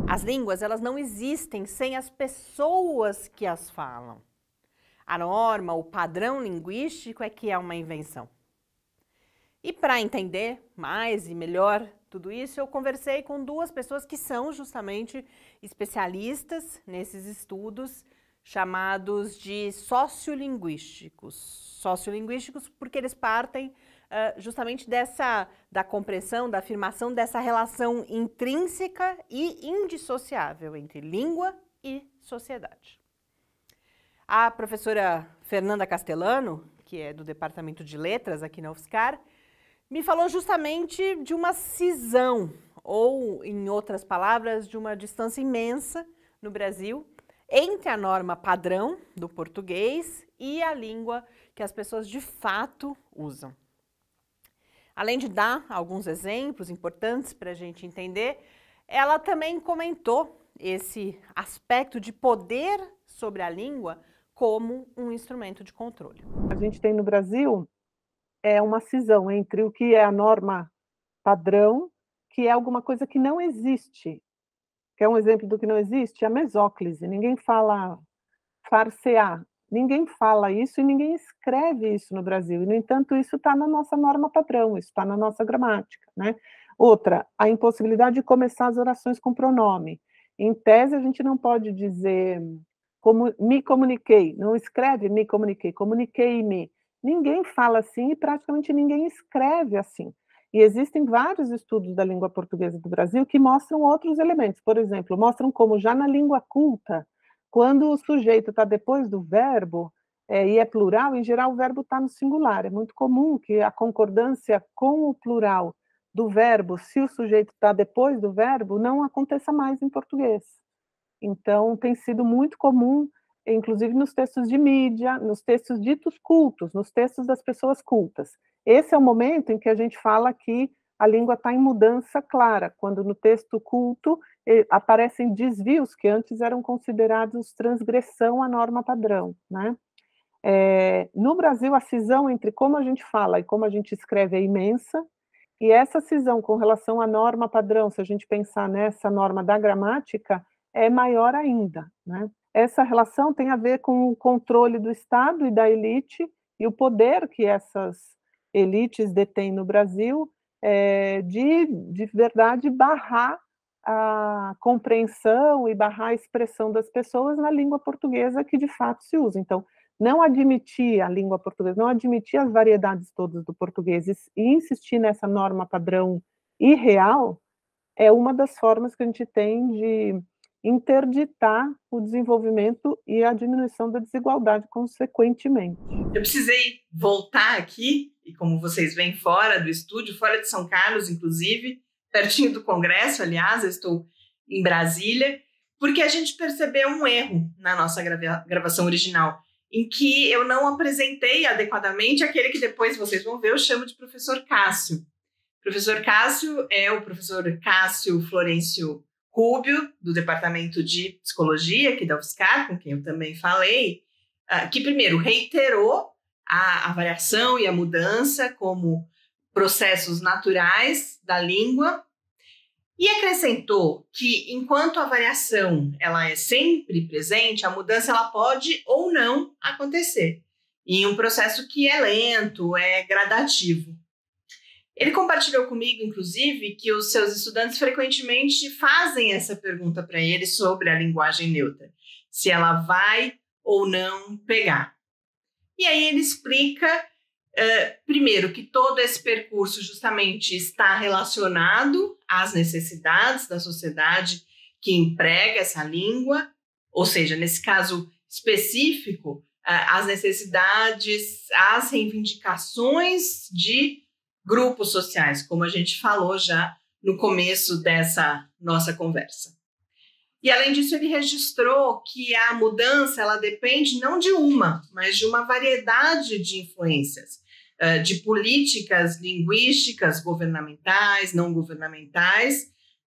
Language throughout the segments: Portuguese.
As línguas, elas não existem sem as pessoas que as falam. A norma, o padrão linguístico é que é uma invenção. E para entender mais e melhor tudo isso, eu conversei com duas pessoas que são justamente especialistas nesses estudos chamados de sociolinguísticos. Sociolinguísticos porque eles partem justamente da compreensão, da afirmação dessa relação intrínseca e indissociável entre língua e sociedade. A professora Fernanda Castellano, que é do Departamento de Letras aqui na UFSCar, me falou justamente de uma cisão, ou, em outras palavras, de uma distância imensa no Brasil entre a norma padrão do português e a língua que as pessoas de fato usam. Além de dar alguns exemplos importantes para a gente entender, ela também comentou esse aspecto de poder sobre a língua como um instrumento de controle. A gente tem no Brasil uma cisão entre o que é a norma padrão, que é alguma coisa que não existe. Quer um exemplo do que não existe? A mesóclise. Ninguém fala farsear. Ninguém fala isso e ninguém escreve isso no Brasil. E, no entanto, isso está na nossa norma padrão, isso está na nossa gramática, né? Outra, a impossibilidade de começar as orações com pronome. Em tese, a gente não pode dizer como me comuniquei, não escreve me comuniquei, comuniquei-me. Ninguém fala assim e praticamente ninguém escreve assim. E existem vários estudos da língua portuguesa do Brasil que mostram outros elementos. Por exemplo, mostram como já na língua culta, quando o sujeito está depois do verbo e é plural, em geral o verbo está no singular. É muito comum que a concordância com o plural do verbo, se o sujeito está depois do verbo, não aconteça mais em português. Então, tem sido muito comum, inclusive nos textos de mídia, nos textos ditos cultos, nos textos das pessoas cultas. Esse é o momento em que a gente fala que a língua está em mudança clara, quando no texto culto aparecem desvios que antes eram considerados transgressão à norma padrão, né? No Brasil, a cisão entre como a gente fala e como a gente escreve é imensa, e essa cisão com relação à norma padrão, se a gente pensar nessa norma da gramática, é maior ainda, né? Essa relação tem a ver com o controle do Estado e da elite e o poder que essas elites detêm no Brasil de verdade barrar a compreensão e barrar a expressão das pessoas na língua portuguesa que de fato se usa. Então, não admitir a língua portuguesa, não admitir as variedades todas do português e insistir nessa norma padrão irreal é uma das formas que a gente tem de interditar o desenvolvimento e a diminuição da desigualdade consequentemente. Eu precisei voltar aqui, e como vocês veem fora do estúdio, fora de São Carlos, inclusive, pertinho do Congresso, aliás, eu estou em Brasília, porque a gente percebeu um erro na nossa gravação original, em que eu não apresentei adequadamente aquele que depois vocês vão ver, eu chamo de professor Cássio. O professor Cássio é o professor Cássio Florencio Rubio, do Departamento de Psicologia aqui da UFSCar, com quem eu também falei, que primeiro reiterou a variação e a mudança como processos naturais da língua e acrescentou que enquanto a variação ela é sempre presente, a mudança ela pode ou não acontecer em um processo que é lento, é gradativo. Ele compartilhou comigo, inclusive, que os seus estudantes frequentemente fazem essa pergunta para ele sobre a linguagem neutra, se ela vai ou não pegar. E aí ele explica, primeiro, que todo esse percurso justamente está relacionado às necessidades da sociedade que emprega essa língua, ou seja, nesse caso específico, as necessidades, as reivindicações de grupos sociais, como a gente falou já no começo dessa nossa conversa. E, além disso, ele registrou que a mudança ela depende não de uma, mas de uma variedade de influências, de políticas linguísticas governamentais, não governamentais,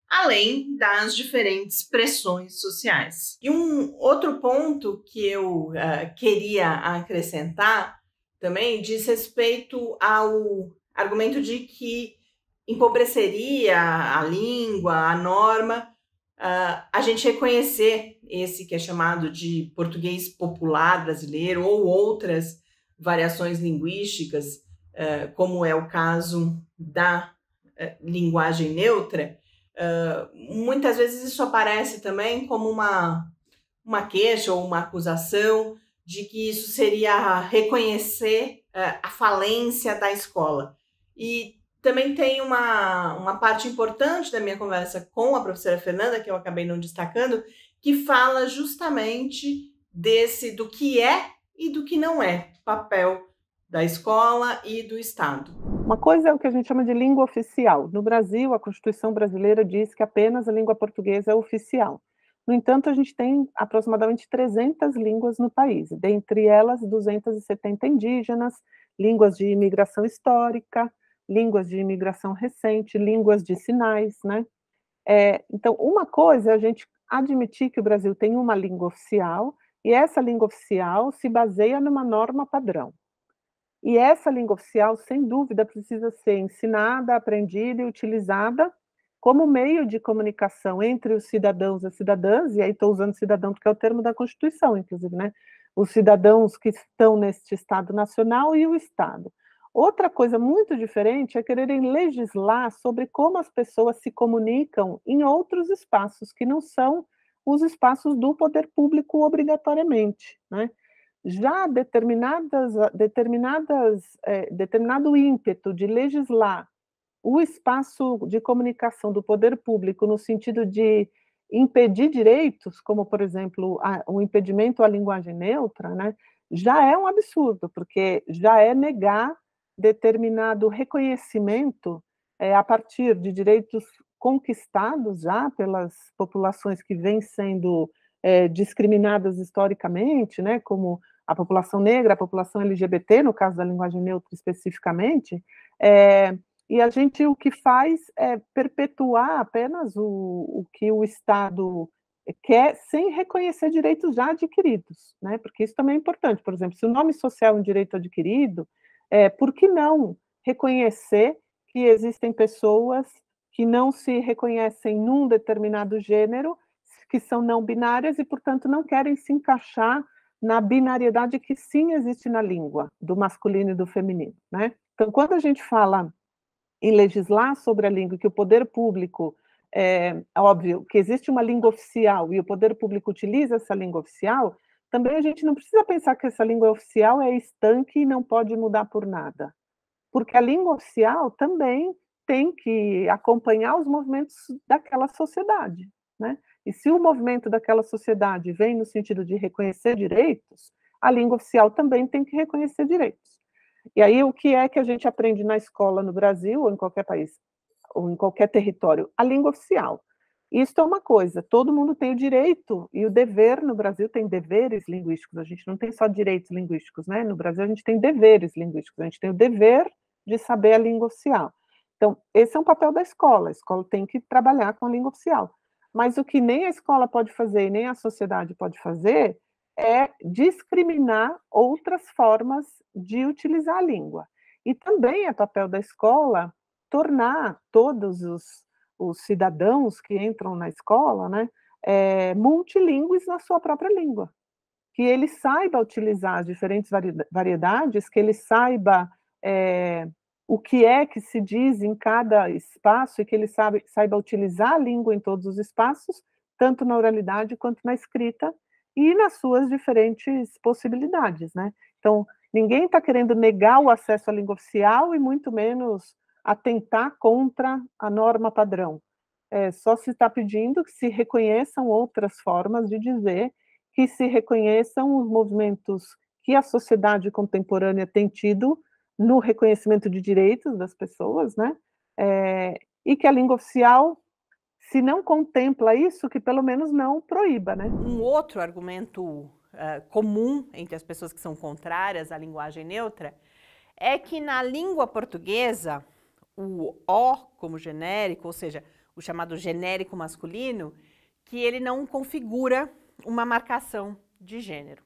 além das diferentes pressões sociais. E um outro ponto que eu queria acrescentar também diz respeito ao argumento de que empobreceria a língua, a norma, a gente reconhecer esse que é chamado de português popular brasileiro ou outras variações linguísticas, como é o caso da linguagem neutra, muitas vezes isso aparece também como uma queixa ou uma acusação de que isso seria reconhecer a falência da escola. E também tem uma parte importante da minha conversa com a professora Fernanda, que eu acabei não destacando, que fala justamente do que é e do que não é papel da escola e do Estado. Uma coisa é o que a gente chama de língua oficial. No Brasil, a Constituição brasileira diz que apenas a língua portuguesa é oficial. No entanto, a gente tem aproximadamente 300 línguas no país, dentre elas 270 indígenas, línguas de imigração histórica, línguas de imigração recente, línguas de sinais, né? Então, uma coisa é a gente admitir que o Brasil tem uma língua oficial, e essa língua oficial se baseia numa norma padrão. E essa língua oficial, sem dúvida, precisa ser ensinada, aprendida e utilizada como meio de comunicação entre os cidadãos e as cidadãs, e aí estou usando cidadão porque é o termo da Constituição, inclusive, né? Os cidadãos que estão neste Estado Nacional e o Estado. Outra coisa muito diferente é quererem legislar sobre como as pessoas se comunicam em outros espaços, que não são os espaços do poder público obrigatoriamente, né? Já determinado ímpeto de legislar o espaço de comunicação do poder público no sentido de impedir direitos, como, por exemplo, o impedimento à linguagem neutra, né, já é um absurdo, porque já é negar determinado reconhecimento a partir de direitos conquistados já pelas populações que vêm sendo discriminadas historicamente, né, como a população negra, a população LGBT, no caso da linguagem neutra especificamente, e a gente o que faz é perpetuar apenas o que o Estado quer, sem reconhecer direitos já adquiridos, né? Porque isso também é importante. Por exemplo, se o nome social é um direito adquirido, por que não reconhecer que existem pessoas que não se reconhecem num determinado gênero, que são não binárias e, portanto, não querem se encaixar na binariedade que sim existe na língua, do masculino e do feminino, né? Então, quando a gente fala em legislar sobre a língua, que o poder público, óbvio, que existe uma língua oficial e o poder público utiliza essa língua oficial, também a gente não precisa pensar que essa língua oficial é estanque e não pode mudar por nada, porque a língua oficial também tem que acompanhar os movimentos daquela sociedade, né? E se o movimento daquela sociedade vem no sentido de reconhecer direitos, a língua oficial também tem que reconhecer direitos. E aí, o que é que a gente aprende na escola no Brasil, ou em qualquer país, ou em qualquer território? A língua oficial. Isso é uma coisa, todo mundo tem o direito e o dever. No Brasil tem deveres linguísticos, a gente não tem só direitos linguísticos, né? No Brasil a gente tem deveres linguísticos, a gente tem o dever de saber a língua oficial. Então, esse é um papel da escola, a escola tem que trabalhar com a língua oficial. Mas o que nem a escola pode fazer e nem a sociedade pode fazer é discriminar outras formas de utilizar a língua. E também é papel da escola tornar todos os cidadãos que entram na escola, né, multilingües na sua própria língua. Que ele saiba utilizar as diferentes variedades, que ele saiba o que é que se diz em cada espaço e que ele saiba utilizar a língua em todos os espaços, tanto na oralidade quanto na escrita, e nas suas diferentes possibilidades, né? Então, ninguém está querendo negar o acesso à língua oficial e muito menos atentar contra a norma padrão. Só se está pedindo que se reconheçam outras formas de dizer, que se reconheçam os movimentos que a sociedade contemporânea tem tido no reconhecimento de direitos das pessoas, né? E que a língua oficial, se não contempla isso, que pelo menos não proíba, né? Um outro argumento comum entre as pessoas que são contrárias à linguagem neutra é que na língua portuguesa, o O como genérico, ou seja, o chamado genérico masculino, que ele não configura uma marcação de gênero.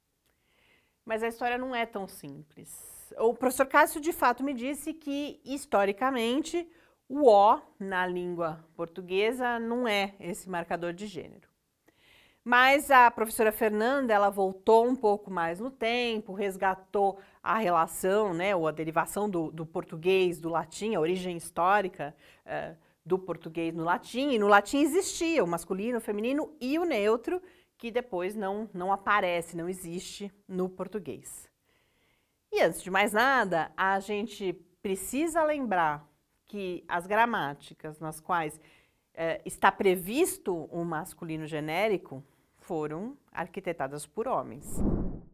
Mas a história não é tão simples. O professor Cássio, de fato, me disse que, historicamente, O O, na língua portuguesa, não é esse marcador de gênero. Mas a professora Fernanda, ela voltou um pouco mais no tempo, resgatou a relação, né, ou a derivação do português, do latim, a origem histórica do português no latim. E no latim existia o masculino, o feminino e o neutro, que depois não aparece, não existe no português. E antes de mais nada, a gente precisa lembrar que as gramáticas nas quais está previsto o masculino genérico foram arquitetadas por homens.